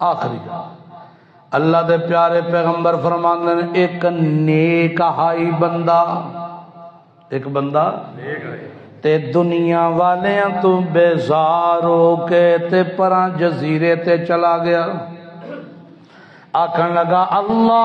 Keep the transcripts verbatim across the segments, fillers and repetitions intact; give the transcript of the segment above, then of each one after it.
آخری اللہ دے پیارے پیغمبر فرماندے نے ایک نیک ہائی بندہ، ایک بندہ تے دنیا والیاں تو بیزار ہو کے تے پراں جزیرے تے چلا گیا، آکھن لگا اللہ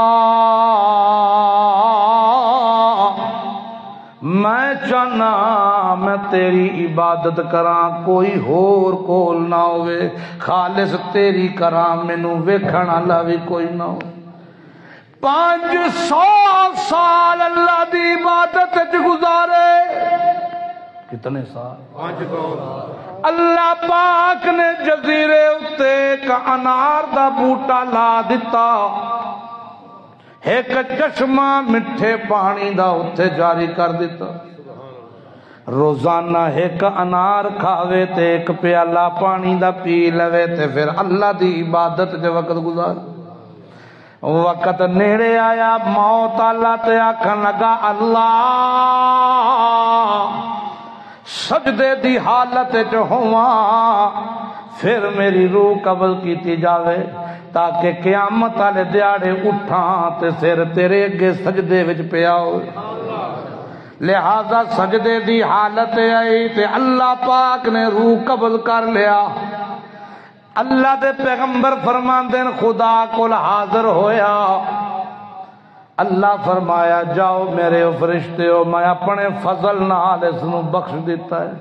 میں چاہنا میں تیری عبادت کراں، کوئی ہور کول نہ ہوئے، خالص تیری کراں، مینوں ویکھن والا بھی کوئی نہ ہو۔ پانچ سو سال اللہ دی عبادت وچ گزارے، کتنے سال؟ پانچ سو۔ اللہ پاک نے جزیرے اتے ایک انار دا بوٹا لا دیتا، ایک چشمہ مٹھے پانی دا اتے جاری کر دیتا، روزانہ ایک انار کھاوے تے ایک پیالہ پانی دا پی لوے تے پھر اللہ دی عبادت دے وقت گزار۔ وقت نیڑے آیا موت اللہ تے آکھن لگا اللہ سجدے دی حالت چ ہواں، پھر میری روح قبض کیتی جاوے تاکہ قیامت والے دیاڑے اٹھاں تے سر تیرے اگے سجدے وچ پیا ہو۔ لہذا سجدے دی حالت آئی تے اللہ پاک نے روح قبض کر لیا۔ اللہ دے پیغمبر فرماندے نے خدا کول حاضر ہویا، اللہ فرمایا جاؤ میرے فرشتے ہو، میں اپنے فضل نال اس نو بخش دیتا ہے۔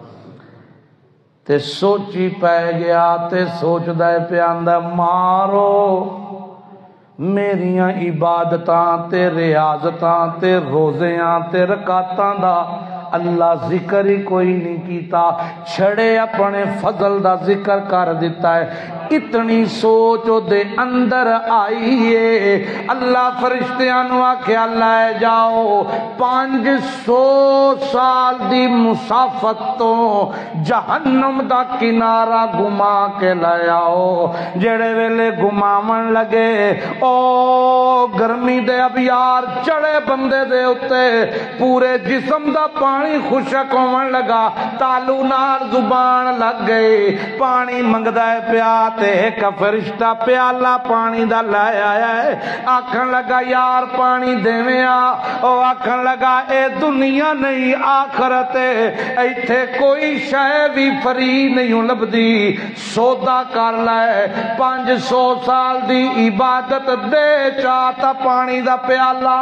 تے سوچی پہ گیا تے سوچدا ہے پہ آندا مارو میریاں عبادتاں تے ریاضتاں تے روزیاں تے رکعتاں دا اللہ ذکر ہی کوئی نہیں کیتا، چھڑے اپنے فضل دا ذکر کر دیتا ہے۔ اتنی سوچ دے اندر آئیے، اللہ فرشتیاں نو آکھیا لے جاؤ پانچ سو سال دی مسافت تو جہنم دا کنارہ گما کے لے آؤ۔ جڑے ویلے گماون لگے او گرمی دے ابیار چڑے بندے دے اتے پورے جسم دا پانی خشک ہون لگا، تالو نال زبان لگ گئی، پانی منگدا ہے پیا تے ایک فرشتہ پیالہ پانی دا لے آیا ہے، آکھن لگا یار پانی دیویں آ، او آکھن لگا اے دنیا نہیں آخرت ہے، ایتھے کوئی شے بھی فری نہیں لبدی، سودا کر لے پانچ سو سال دی عبادت دے چاہتا پانی دا پیالہ۔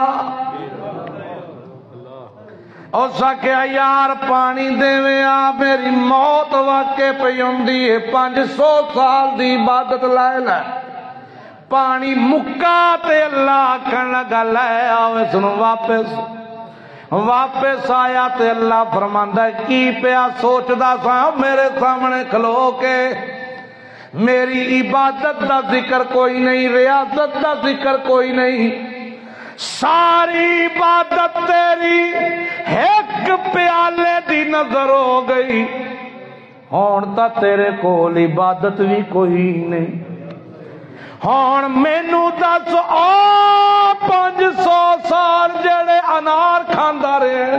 اور سکیا یار پانی دیویں آ میری موت واقع پئی ہوندی ہے، پانچ سو سال دی عبادت لے لے۔ پانی مکا تے اللہ آکھن لگا لے آؤ اس نو واپس۔ واپس آیا تے اللہ فرماندا ہے کی پیا سوچدا سا میرے سامنے کھلو کے، میری عبادت دا ذکر کوئی نہیں، ریاضت دا ذکر کوئی نہیں، ساری عبادت تیری ایک پیالے دی نظر ہو گئی، ہون تا تیرے کول عبادت بھی کوئی نہیں۔ ہون مینو دس آ پانچ سو سال جڑے انار کھاندا رہے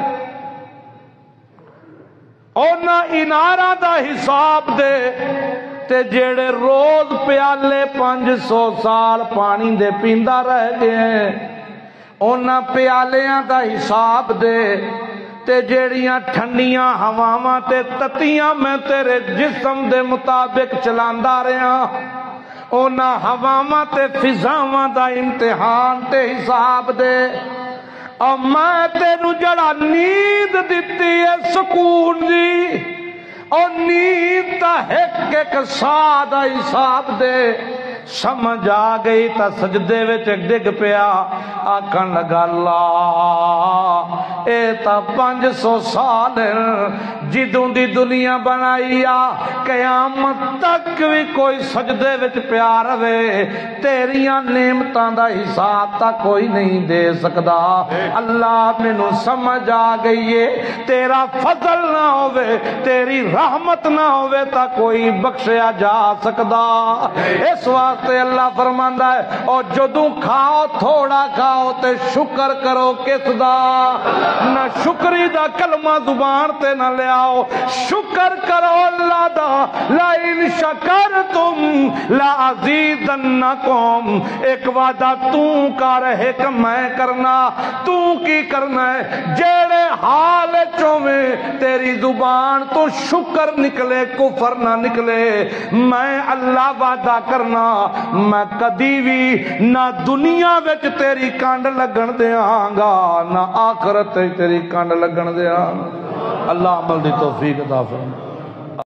اونا اناراں دا حساب دے تے جڑے روز پیالے پانچ سو سال پانی دے پیندا رہ گئے اونا پیالیاں دا حساب دے تے جیڑیاں ٹھنڈیاں ہواواں تے تتیاں میں تیرے جسم دے مطابق چلاندا رہا اونا ہواواں تے فضاواں دا امتحان تے حساب دے، اور میں تینو جڑا نیند دتی ہے سکون دی، اور نیند تا ایک ایک سا دا حساب دے، سمجھ آ گئی تا سجدے وچ ڈگ پیا، آکھن لگا اللہ اے تا پانچ سو سال جدوں دی دنیا بنائی آ قیامت تک بھی کوئی سجدے وچ پیا رہے، تیریاں نعمتاں دا حساب تا کوئی نہیں دے سکدا۔ اللہ مینوں سمجھ آ گئی ہے تیرا فضل نہ ہوئے تیری رحمت نہ ہوئے تا کوئی بخشیا جا سکدا۔ اس واسطے اللہ فرماندا ہے اور جدوں کھاؤ تھوڑا کھاؤ تے شکر کرو کس دا، نہ شکری دا کلمہ زبان تے نہ لیا آؤ شکر کرو اللہ دا لَإِن شَكَرْتُمْ لَأَزِيدَنَّكُمْ ایک وعدہ تو کر ایک میں کرنا تو کی کرنا ہے جیڑے حال چویں تیری زبان تو شکر نکلے کفر نہ نکلے میں اللہ وعدہ کرنا میں کدی بھی نہ دنیا وچ تیری کانڈ لگن دیاں گا نہ آخرت تیری کانڈ لگن دیاں اللہ عمل دی توفیق عطا فرمائے